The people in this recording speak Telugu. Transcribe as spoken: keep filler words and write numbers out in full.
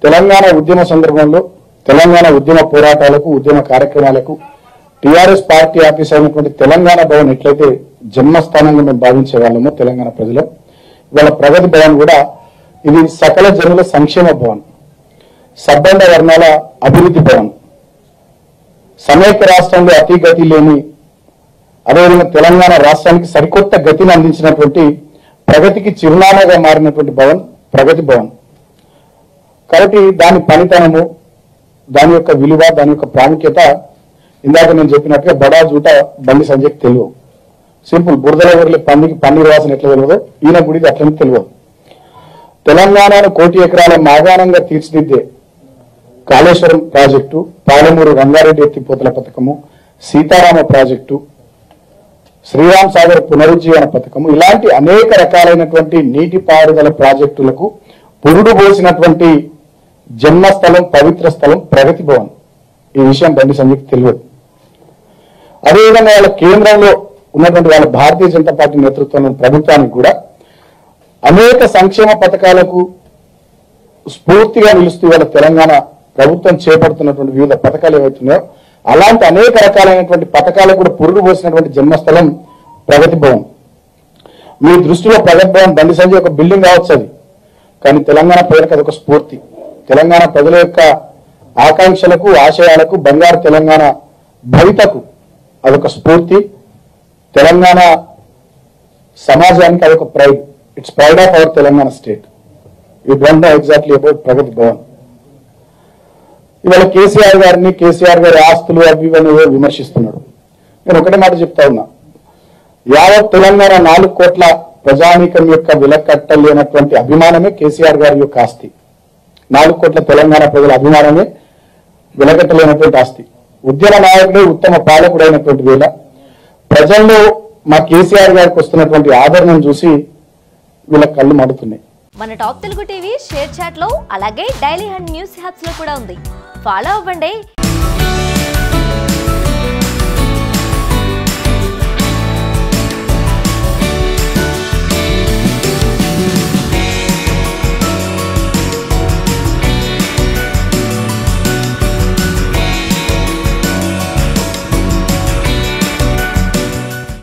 తెలంగాణ ఉద్యమ సందర్భంలో తెలంగాణ ఉద్యమ పోరాటాలకు ఉద్యమ కార్యక్రమాలకు టీఆర్ఎస్ పార్టీ ఆఫీస్ అయినటువంటి తెలంగాణ భవన్ ఎట్లయితే జన్మస్థానంగా మేము భావించే వాళ్ళమో తెలంగాణ ప్రజలు, ఇవాళ ప్రగతి భవన్ కూడా ఇది సకల జనుల సంక్షేమ భవన్, సబ్బండ వర్ణాల అభివృద్ధి భవన్, సమైక్య రాష్ట్రంలో అతి గతి లేని అదేవిధంగా తెలంగాణ రాష్ట్రానికి సరికొత్త గతిని అందించినటువంటి ప్రగతికి చిరునామాగా మారినటువంటి భవన్ ప్రగతి భవన్. కాబట్టి దాని పనితనము, దాని యొక్క విలువ, దాని యొక్క ప్రాముఖ్యత ఇందాక నేను చెప్పినట్టుగా బడా జూట బండి సంజయ్కి తెలియదు. సింపుల్, బురదల ఊరిలో పందికి పన్నీరు వాసన ఎట్లా తెలియదు, ఈయన గుడికి అట్లనే తెలియదు. తెలంగాణను కోటి ఎకరాల మాగాణంగా తీర్చిదిద్దే కాళేశ్వరం ప్రాజెక్టు, పాలమూరు రంగారెడ్డి ఎత్తిపోతల పథకము, సీతారామ ప్రాజెక్టు, శ్రీరామ్ సాగర్ పునరుజ్జీవన పథకము, ఇలాంటి అనేక రకాలైనటువంటి నీటిపారుదల ప్రాజెక్టులకు పురుడు పోసినటువంటి జన్మస్థలం, పవిత్ర స్థలం ప్రగతి భవన్. ఈ విషయం బండి సంజయ్కి తెలియదు. అదేవిధంగా వాళ్ళ కేంద్రంలో ఉన్నటువంటి వాళ్ళ భారతీయ జనతా పార్టీ నేతృత్వంలో ప్రభుత్వానికి కూడా అనేక సంక్షేమ పథకాలకు స్ఫూర్తిగా నిలుస్తూ వాళ్ళ తెలంగాణ ప్రభుత్వం చేపడుతున్నటువంటి వివిధ పథకాలు ఏవైతున్నాయో అలాంటి అనేక రకాలైనటువంటి పథకాలకు కూడా పురుడు పోసినటువంటి జన్మస్థలం ప్రగతి భవన్. మీ దృష్టిలో ప్రగతి భవన్ బండి సంజయ్ ఒక బిల్డింగ్ కావచ్చు అది, కానీ తెలంగాణ ప్రజలకు అదొక స్ఫూర్తి. తెలంగాణ ప్రజల యొక్క ఆకాంక్షలకు, ఆశయాలకు, బంగారు తెలంగాణ భవితకు అదొక స్ఫూర్తి. తెలంగాణ సమాజానికి అదొక pride. It's pride of our Telangana state. You don't know exactly about Pragati Bhavan. ఇవాళ కేసీఆర్ గారిని, కేసీఆర్ గారి ఆస్తులు అవి ఇవన్నీ విమర్శిస్తున్నాడు. నేను ఒకటే మాట చెప్తా ఉన్నా, యావత్ తెలంగాణ నాలుగు కోట్ల ప్రజానీకం యొక్క విలకట్టలేనటువంటి అభిమానమే కేసీఆర్ గారి యొక్క ఆస్తి. నాలుగు కోట్ల తెలంగాణ ప్రజల అభిమానమే విలకట్టలేనటువంటి ఆస్తి. ఉద్యమ నాయకుడే ఉత్తమ పాలకుడైనటువంటి వేళ ప్రజల్లో మా కేసీఆర్ గారికి వస్తున్నటువంటి ఆదరణను చూసి వీళ్ళ కళ్ళు మడుతున్నాయి. మన top Telugu TV ShareChat లో అలాగే డైలీ హండ్ న్యూస్ హ్యాప్స్ లో కూడా ఉంది. ఫాలో అవ్వండి.